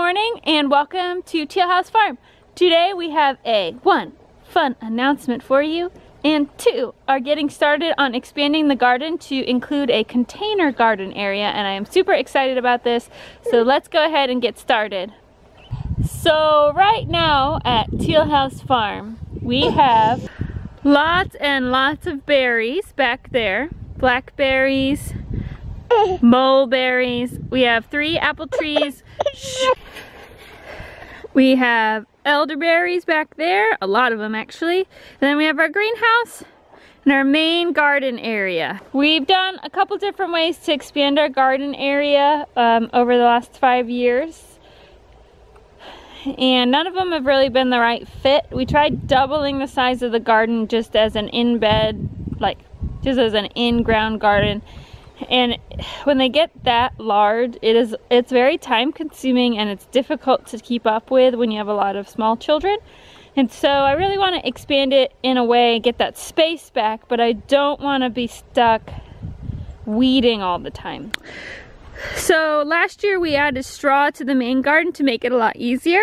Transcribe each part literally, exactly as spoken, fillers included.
morning and welcome to Teal House Farm. Today we have a one, fun announcement for you, and two, are getting started on expanding the garden to include a container garden area, and I am super excited about this, so let's go ahead and get started. So right now at Teal House Farm we have lots and lots of berries back there. Blackberries, mulberries. We have three apple trees. We have elderberries back there, a lot of them actually. And then we have our greenhouse and our main garden area. We've done a couple different ways to expand our garden area um, over the last five years. And none of them have really been the right fit. We tried doubling the size of the garden just as an in-bed, like just as an in-ground garden. And when they get that large, it is it's very time consuming and it's difficult to keep up with when you have a lot of small children. And so I really want to expand it in a way, get that space back, but I don't want to be stuck weeding all the time. So last year we added straw to the main garden to make it a lot easier.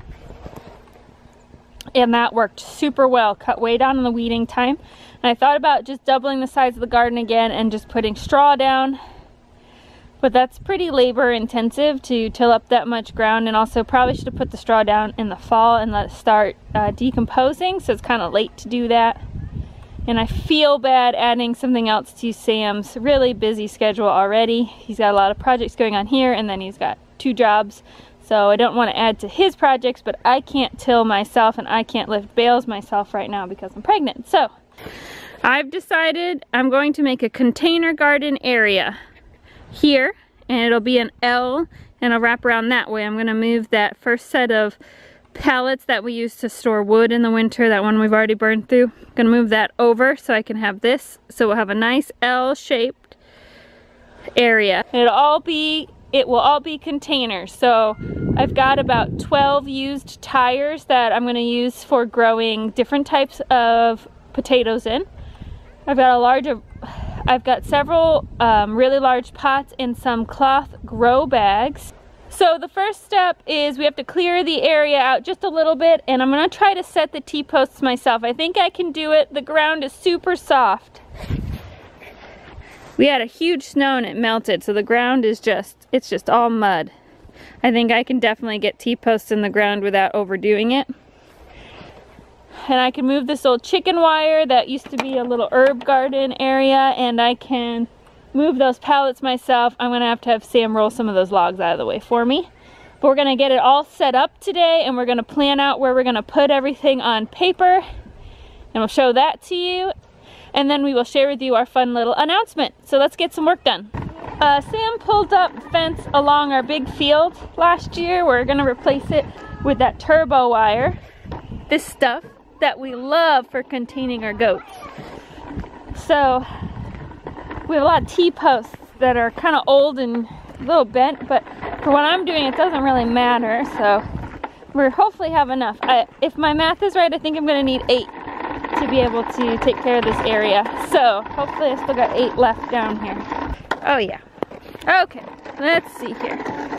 And that worked super well, cut way down on the weeding time. And I thought about just doubling the size of the garden again and just putting straw down. But that's pretty labor intensive to till up that much ground, and also probably should have put the straw down in the fall and let it start uh, decomposing, so it's kind of late to do that. And I feel bad adding something else to Sam's really busy schedule already. He's got a lot of projects going on here, and then he's got two jobs. So I don't want to add to his projects, but I can't till myself and I can't lift bales myself right now because I'm pregnant. So I've decided I'm going to make a container garden area here, and it'll be an L, and I'll wrap around that way. I'm going to move that first set of pallets that we use to store wood in the winter, that one we've already burned through. I'm going to move that over so I can have this, so we'll have a nice L-shaped area. It'll all be It will all be containers. So I've got about twelve used tires that I'm going to use for growing different types of potatoes in. I've got a large, I've got several um, really large pots and some cloth grow bags. So the first step is we have to clear the area out just a little bit, and I'm going to try to set the T-posts myself. I think I can do it. The ground is super soft. We had a huge snow and it melted, so the ground is just, it's just all mud. I think I can definitely get T-posts in the ground without overdoing it. And I can move this old chicken wire that used to be a little herb garden area, and I can move those pallets myself. I'm gonna have to have Sam roll some of those logs out of the way for me. But we're gonna get it all set up today, and we're gonna plan out where we're gonna put everything on paper, and we'll show that to you. And then we will share with you our fun little announcement. So let's get some work done. Uh, Sam pulled up fence along our big field last year. We're gonna replace it with that turbo wire. This stuff that we love for containing our goats. So we have a lot of T-posts that are kind of old and a little bent, but for what I'm doing it doesn't really matter. So we'll hopefully have enough. I, if my math is right, I think I'm gonna need eight to be able to take care of this area. So hopefully I still got eight left down here. Oh yeah. Okay, let's see here.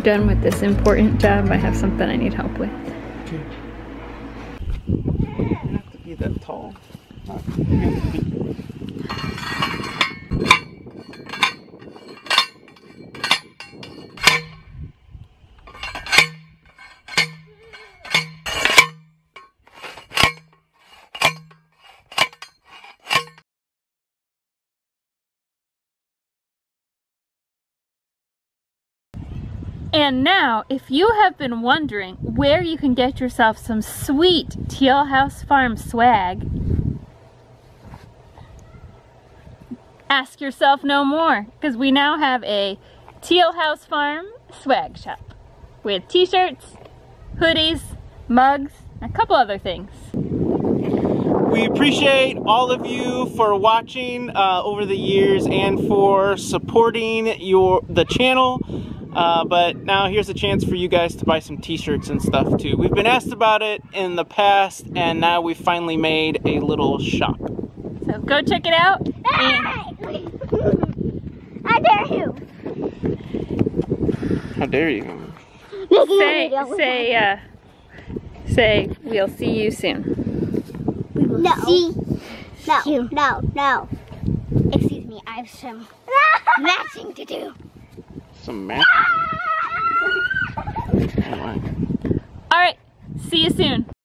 done with this important job, I have something I need help with. Okay. You don't have to be that tall. Not, you have to be. And now, if you have been wondering where you can get yourself some sweet Teal House Farm swag, ask yourself no more, because we now have a Teal House Farm swag shop with t-shirts, hoodies, mugs, and a couple other things. We appreciate all of you for watching uh, over the years and for supporting your the channel. Uh, but now here's a chance for you guys to buy some t-shirts and stuff too. We've been asked about it in the past, and now we've finally made a little shop. So go check it out. Hey! I dare you. How dare you? Say, say, uh, say, we'll see you soon. No. See? No, no, no. Excuse me, I have some matching to do. Some magic. All right, see you soon.